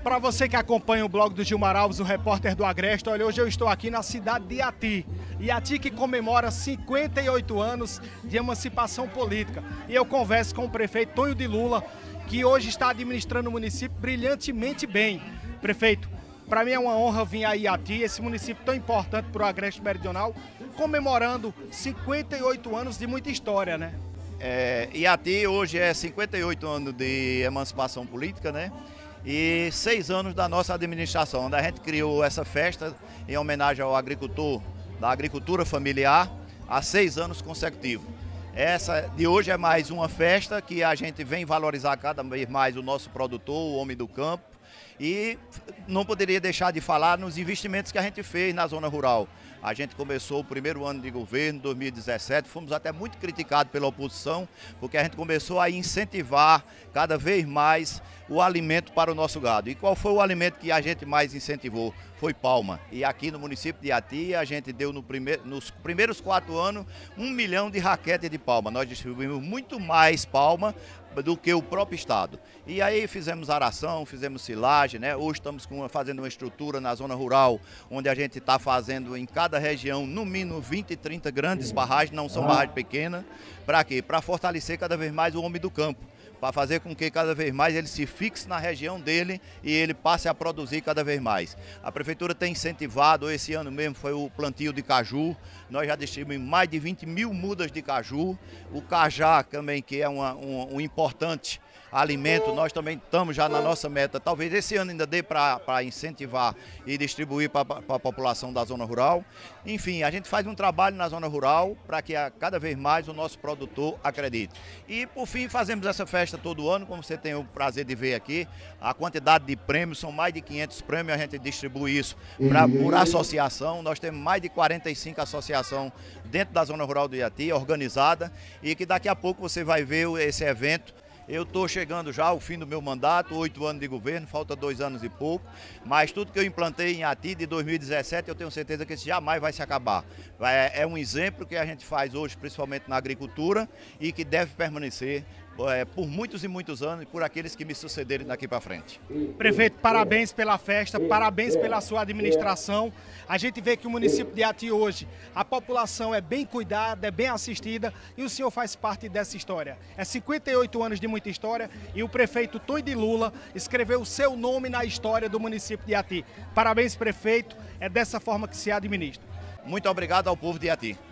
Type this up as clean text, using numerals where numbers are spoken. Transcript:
Para você que acompanha o blog do Gilmar Alves, o repórter do Agreste, olha, hoje eu estou aqui na cidade de Iati. Iati que comemora 58 anos de emancipação política. E eu converso com o prefeito Tonho de Lula, que hoje está administrando o município brilhantemente bem. Prefeito, para mim é uma honra vir a Iati, esse município tão importante para o Agreste Meridional, comemorando 58 anos de muita história, né? Iati hoje é 58 anos de emancipação política, né? E 6 anos da nossa administração, onde a gente criou essa festa em homenagem ao agricultor, da agricultura familiar, há 6 anos consecutivos. Essa de hoje é mais uma festa que a gente vem valorizar cada vez mais o nosso produtor, o homem do campo, e não poderia deixar de falar nos investimentos que a gente fez na zona rural. A gente começou o primeiro ano de governo, 2017, fomos até muito criticados pela oposição, porque a gente começou a incentivar cada vez mais o alimento para o nosso gado. E qual foi o alimento que a gente mais incentivou? Foi palma. E aqui no município de Iati, a gente deu nos primeiros 4 anos 1 milhão de raquetes de palma. Nós distribuímos muito mais palma do que o próprio estado. E aí fizemos aração, fizemos silagem, né? Hoje estamos fazendo uma estrutura na zona rural, onde a gente está fazendo em cada região, no mínimo 20 e 30 grandes barragens, não são barragens pequenas. Para quê? Para fortalecer cada vez mais o homem do campo, para fazer com que cada vez mais ele se fixe na região dele e ele passe a produzir cada vez mais. A prefeitura tem incentivado, esse ano mesmo foi o plantio de caju, nós já distribuímos mais de 20 mil mudas de caju, o cajá também, que é um importante alimento, nós também estamos já na nossa meta, talvez esse ano ainda dê para incentivar e distribuir para a população da zona rural. Enfim, a gente faz um trabalho na zona rural para que cada vez mais o nosso produtor acredite. E por fim fazemos essa festa todo ano, como você tem o prazer de ver aqui, a quantidade de prêmios, são mais de 500 prêmios, a gente distribui isso por associação, nós temos mais de 45 associações dentro da zona rural do Iati, organizada, e que daqui a pouco você vai ver esse evento. Eu estou chegando já ao fim do meu mandato, 8 anos de governo, falta 2 anos e pouco, mas tudo que eu implantei em Iati de 2017, eu tenho certeza que isso jamais vai se acabar. É um exemplo que a gente faz hoje, principalmente na agricultura, e que deve permanecer por muitos e muitos anos e por aqueles que me sucederem daqui para frente. Prefeito, parabéns pela festa, parabéns pela sua administração. A gente vê que o município de Iati hoje, a população é bem cuidada, é bem assistida e o senhor faz parte dessa história. É 58 anos de muita história e o prefeito Tonho de Lula escreveu o seu nome na história do município de Iati. Parabéns, prefeito, é dessa forma que se administra. Muito obrigado ao povo de Iati.